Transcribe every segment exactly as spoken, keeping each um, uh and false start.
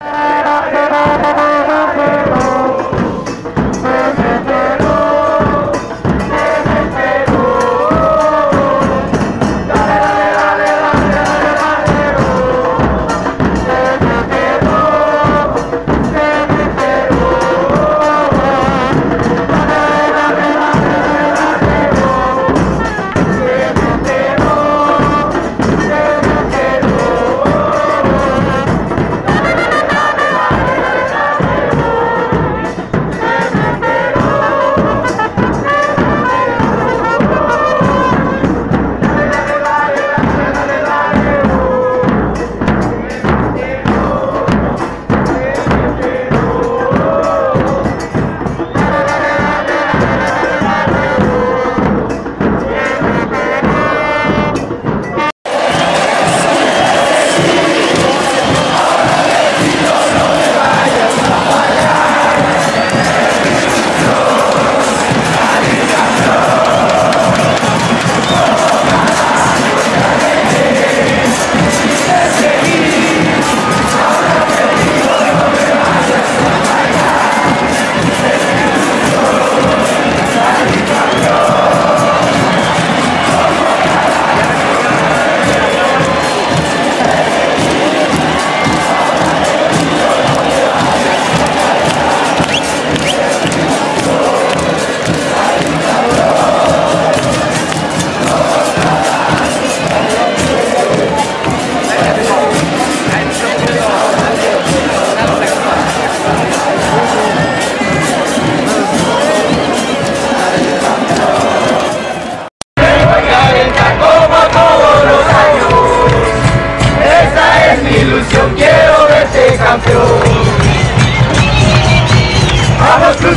Vamos Cruz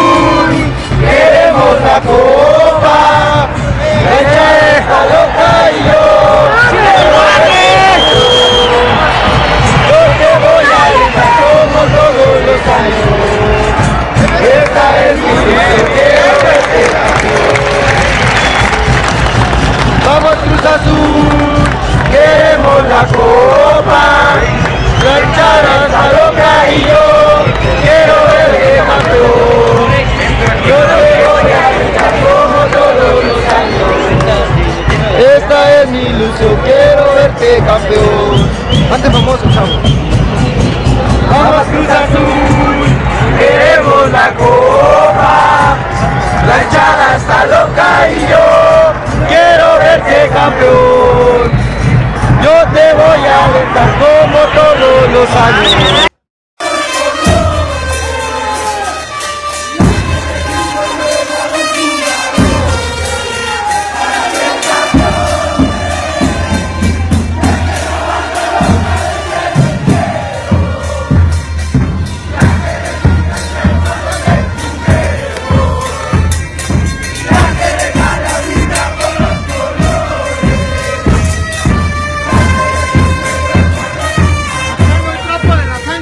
Azul, queremos la copa, echa esta loca y yo quiero yo te voy a alentar como todos los años, esta es mi ilusión, quiero verte campeón. Vamos Cruz Azul, queremos la copa, echar esta loca y yo quiero verte campeón. Yo te voy a alentar como todos los años. Esta es mi ilusión, quiero verte campeón. Antes famoso, chavo. Vamos Cruz Azul, queremos la copa, la hinchada está loca y yo quiero verte campeón. Yo te voy a alentar como todos los años. De la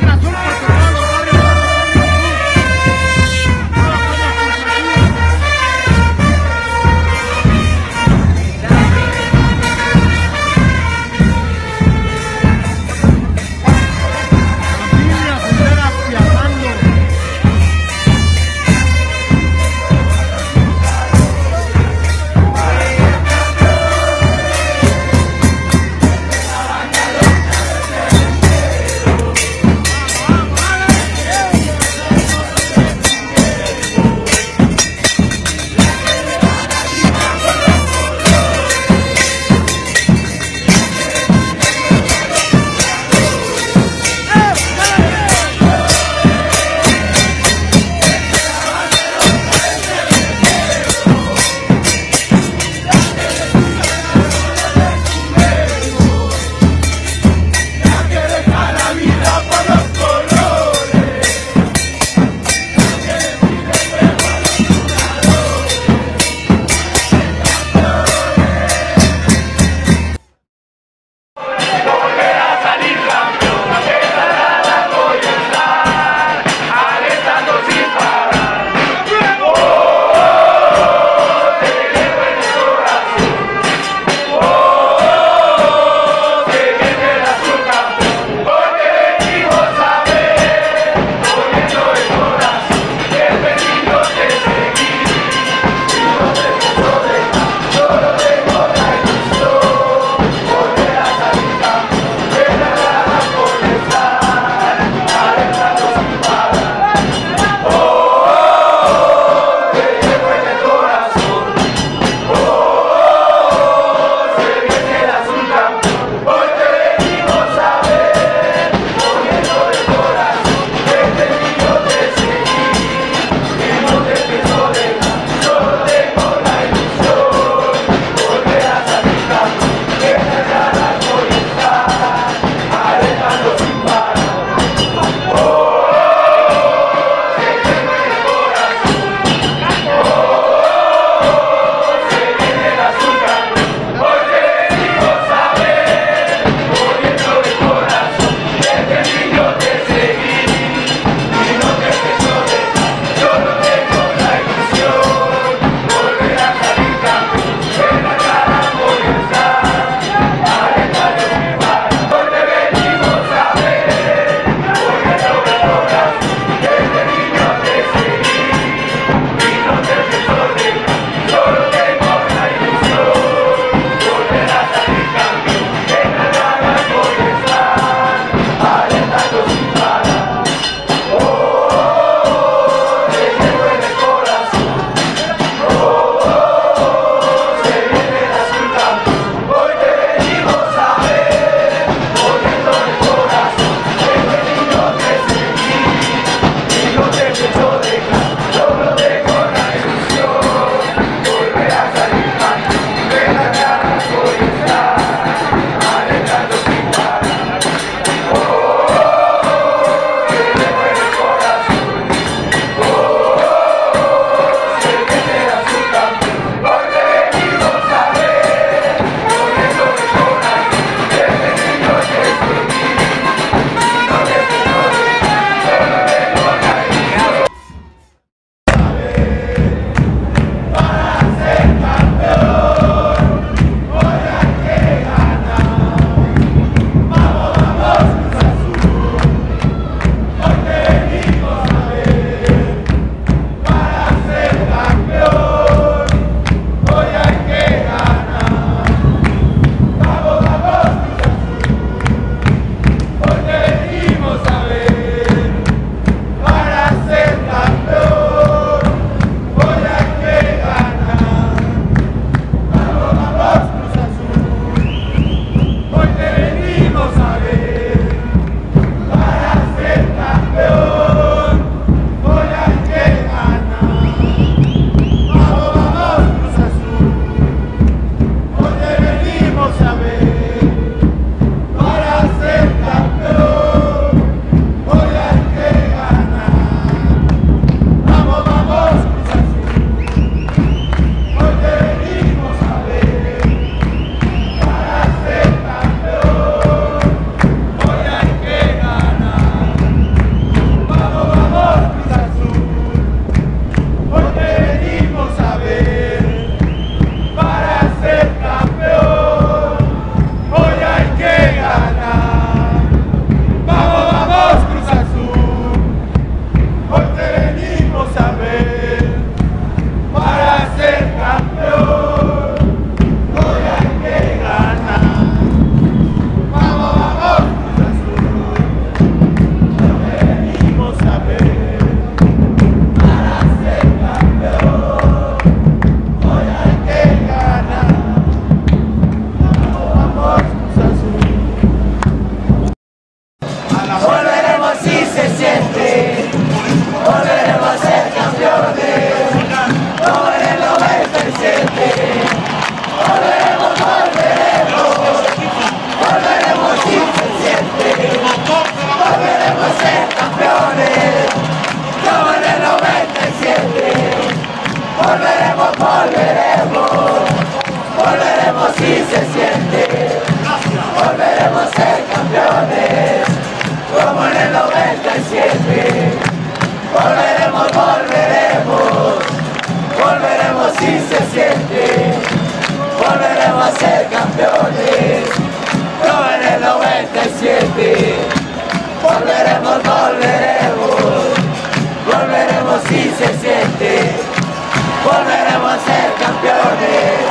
noventa y siete. Volveremos, volveremos, volveremos si se siente, volveremos a ser campeones, como en el noventa y siete. Volveremos, volveremos, volveremos si se siente, volveremos a ser campeones.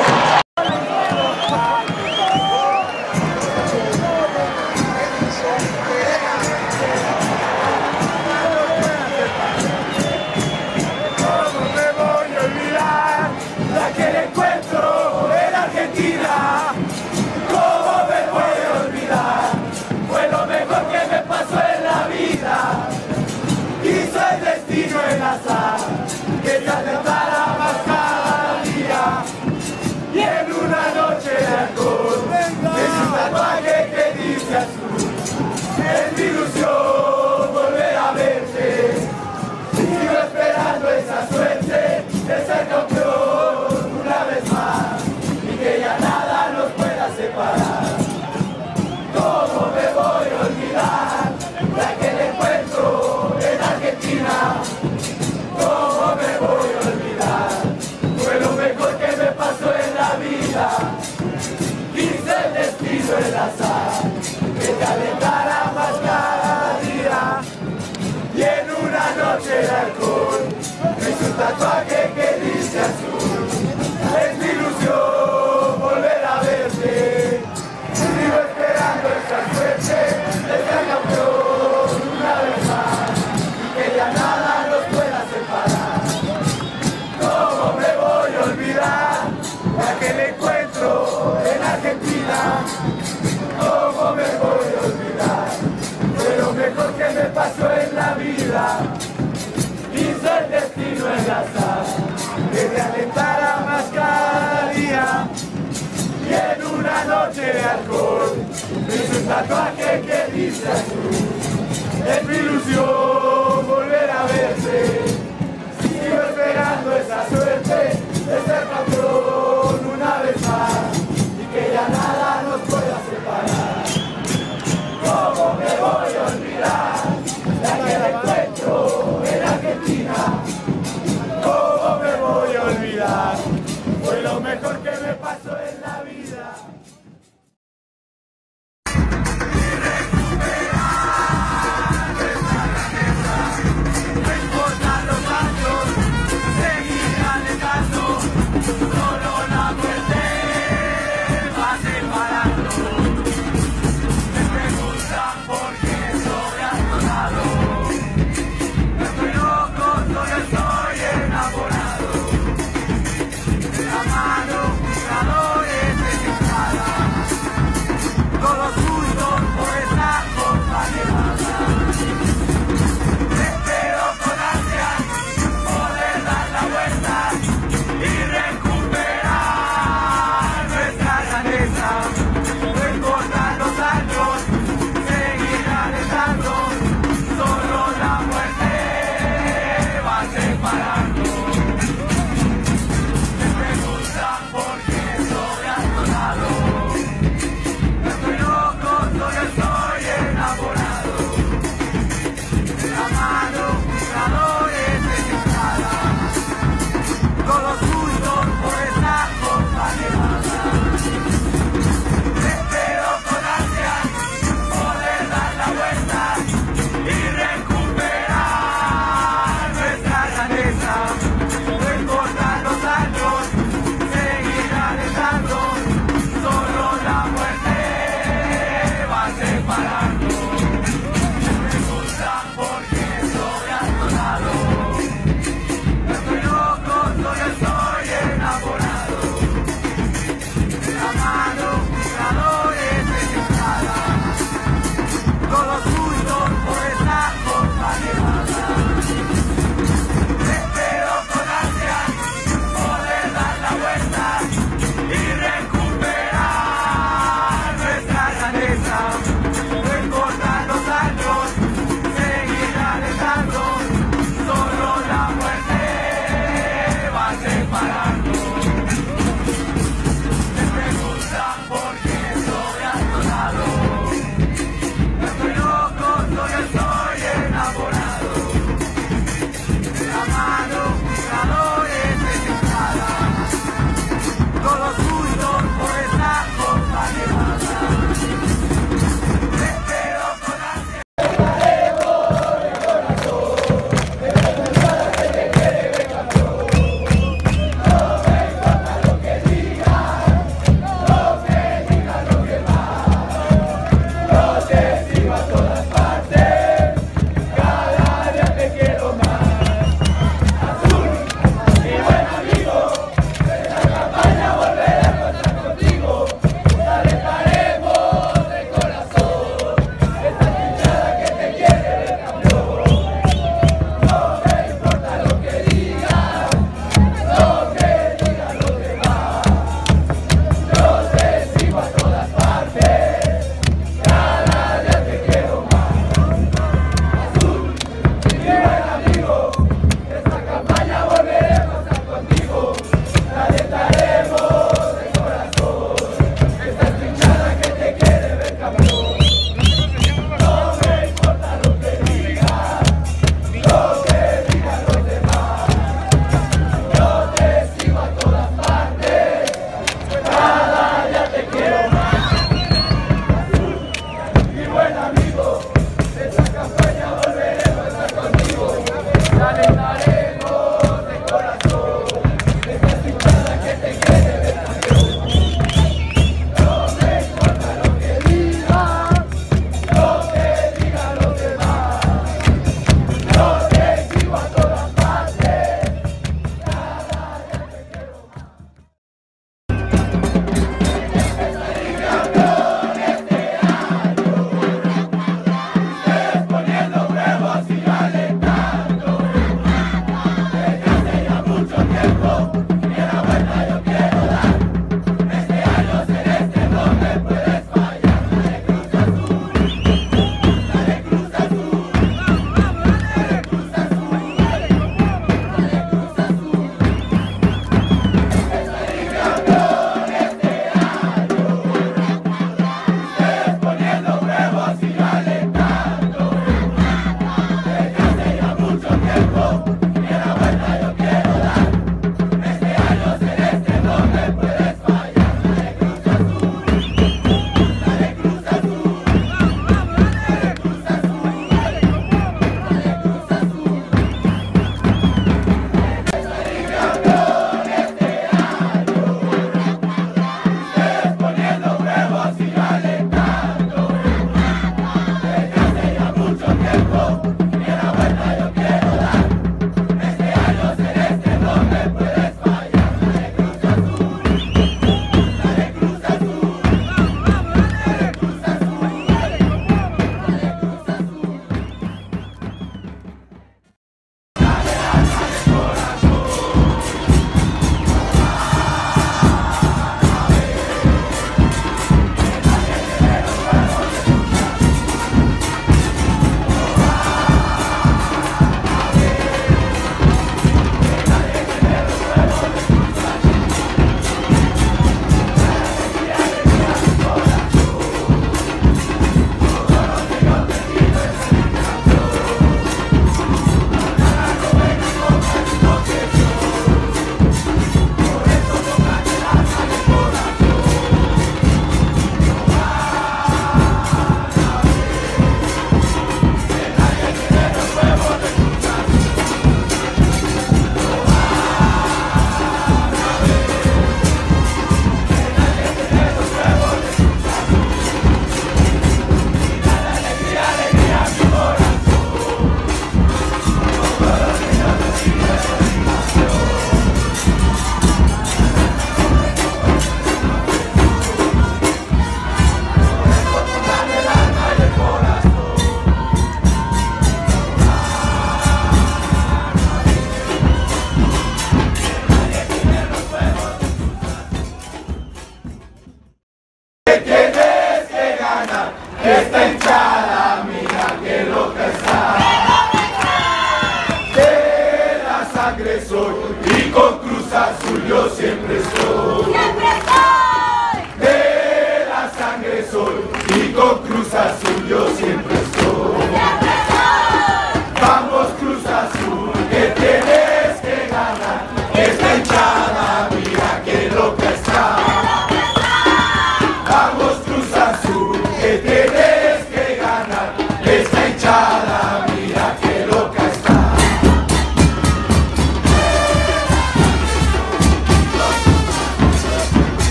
Que te alentara más cada día, y en una noche de alcohol es un tatuaje que dice azul. Es mi ilusión volver a verte, sigo esperando esa suerte de ser campeón una vez más y que ya nada nos pueda separar. ¿Cómo me voy a olvidar de aquel encuentro en Argentina? ¿Cómo me voy a olvidar? Fue lo mejor que me pasó en la vida. Quise el destino, el azar, que te alentara más cada día. Y en una noche de alcohol me hice un tatuaje que dice azul. Es mi ilusión volver a verte. Sigo esperando esa suerte de ser campeón una vez más y que ya nada nos pueda separar. ¿Cómo me voy a olvidar de aquel encuentro en Argentina? ¿Cómo me voy a olvidar? Fue lo mejor que me pasó en la vida. Hizo el destino el azar que te alentara más cada día. Y en una noche de alcohol me hice un tatuaje que dice azul. Es mi ilusión